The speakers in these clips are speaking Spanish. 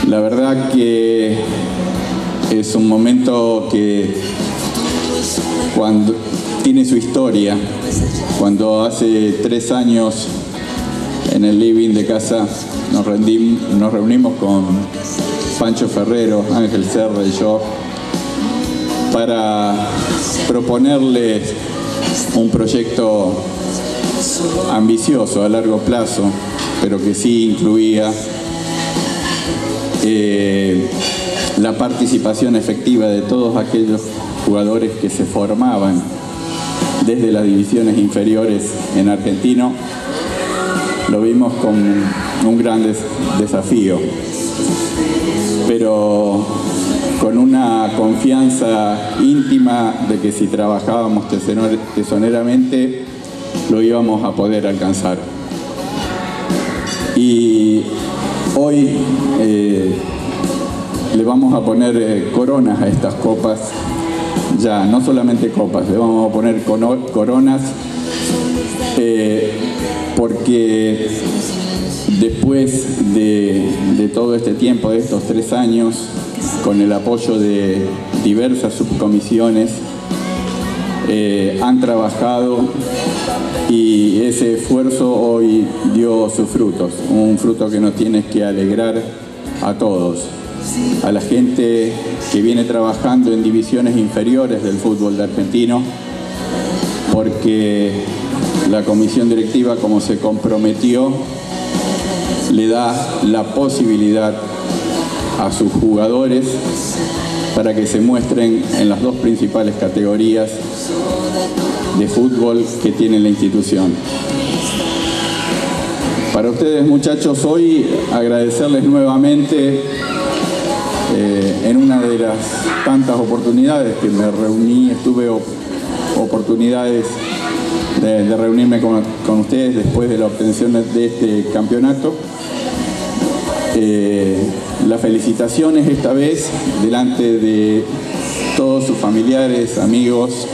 La verdad que es un momento que cuando tiene su historia. Cuando hace 3 años en el living de casa nos reunimos con Pancho Ferrero, Ángel Serra y yo para proponerle un proyecto ambicioso a largo plazo, pero que sí incluía la participación efectiva de todos aquellos jugadores que se formaban desde las divisiones inferiores en Argentino. Lo vimos como un gran desafío, pero con una confianza íntima de que si trabajábamos tesoneramente lo íbamos a poder alcanzar. Y hoy le vamos a poner coronas a estas copas, ya no solamente copas, le vamos a poner coronas porque después de todo este tiempo, de estos 3 años, con el apoyo de diversas subcomisiones, han trabajado y ese esfuerzo hoy dio sus frutos, un fruto que nos tiene que alegrar a todos, a la gente que viene trabajando en divisiones inferiores del fútbol argentino, porque la comisión directiva, como se comprometió, le da la posibilidad a sus jugadores para que se muestren en las 2 principales categorías de fútbol que tiene la institución. Para ustedes, muchachos, hoy agradecerles nuevamente en una de las tantas oportunidades que me reuní, oportunidades de reunirme con ustedes después de la obtención de este campeonato. Las felicitaciones esta vez delante de todos sus familiares, amigos,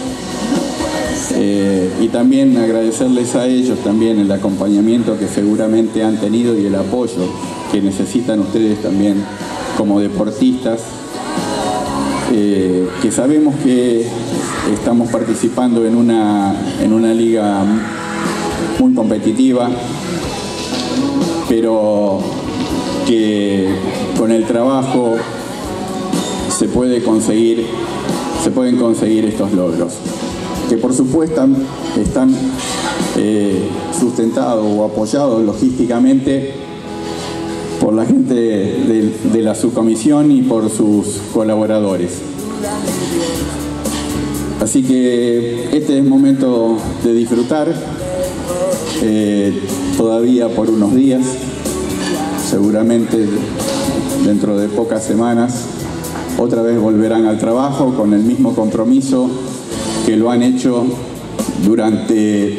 y también agradecerles a ellos también el acompañamiento que seguramente han tenido y el apoyo que necesitan ustedes también como deportistas, que sabemos que estamos participando en una liga muy competitiva, pero que con el trabajo se pueden conseguir estos logros, que por supuesto están sustentados o apoyados logísticamente por la gente de la subcomisión y por sus colaboradores. Así que este es momento de disfrutar, todavía por unos días, seguramente dentro de pocas semanas otra vez volverán al trabajo con el mismo compromiso que lo han hecho durante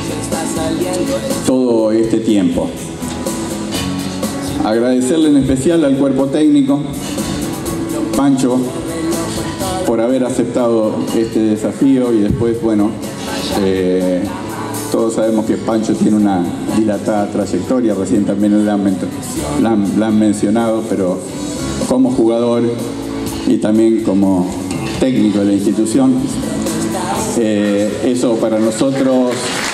todo este tiempo. Agradecerle en especial al cuerpo técnico, Pancho, por haber aceptado este desafío, y después, bueno, todos sabemos que Pancho tiene una dilatada trayectoria, recién también la han mencionado, pero como jugador y también como técnico de la institución, eso para nosotros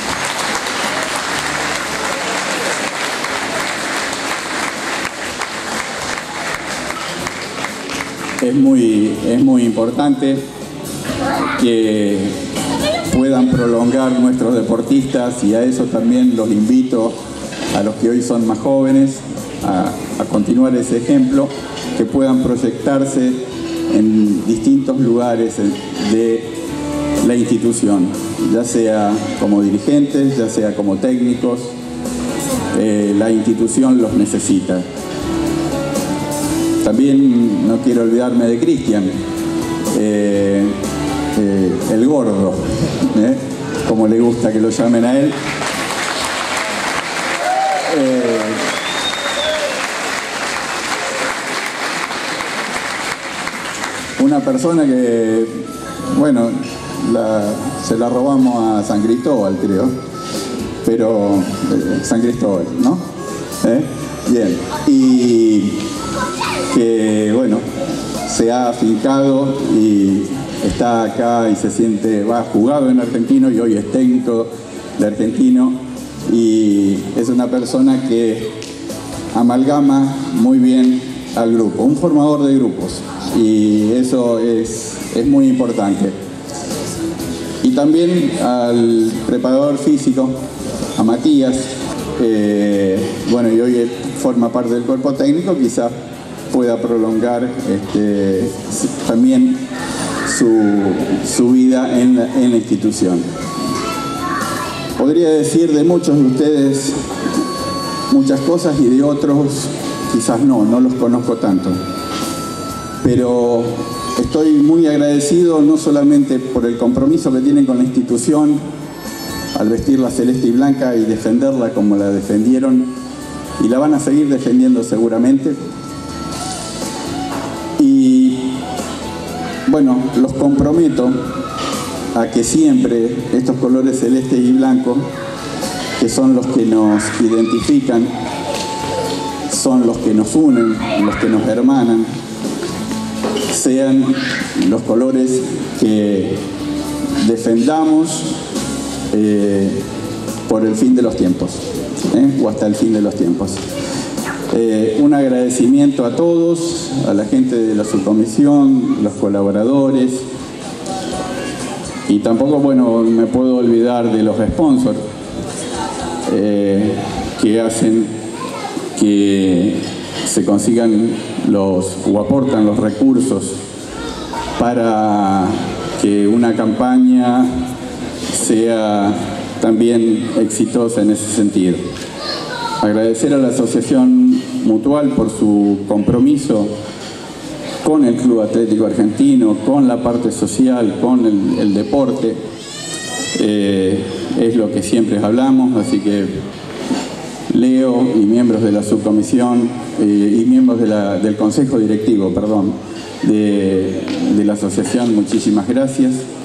es muy importante, que puedan prolongar nuestros deportistas, y a eso también los invito a los que hoy son más jóvenes a continuar ese ejemplo, que puedan proyectarse en distintos lugares de la institución, ya sea como dirigentes, ya sea como técnicos. La institución los necesita. También no quiero olvidarme de Cristian, el gordo, como le gusta que lo llamen a él. Una persona que, bueno, se la robamos a San Cristóbal, creo, pero San Cristóbal, ¿no? Bien, y se ha afincado y está acá y se siente, ha jugado en Argentino y hoy es técnico de Argentino, y es una persona que amalgama muy bien al grupo, un formador de grupos, y eso es muy importante. Y también al preparador físico, a Matías, bueno, y hoy forma parte del cuerpo técnico, quizás pueda prolongar también su vida en la institución. Podría decir de muchos de ustedes muchas cosas y de otros quizás no los conozco tanto. Pero estoy muy agradecido no solamente por el compromiso que tienen con la institución al vestirla celeste y blanca y defenderla como la defendieron y la van a seguir defendiendo seguramente. Y bueno, los comprometo a que siempre estos colores celestes y blancos, que son los que nos identifican, son los que nos unen, los que nos hermanan, sean los colores que defendamos por el fin de los tiempos, o hasta el fin de los tiempos. Un agradecimiento a todos, a la gente de la subcomisión, los colaboradores, y tampoco, bueno, me puedo olvidar de los sponsors que hacen que se consigan o aportan los recursos para que una campaña sea también exitosa en ese sentido. Agradecer a la Asociación Mutual por su compromiso con el Club Atlético Argentino, con la parte social, con el deporte. Es lo que siempre hablamos, así que Leo y miembros de la subcomisión y miembros del Consejo Directivo, perdón, de la asociación, muchísimas gracias.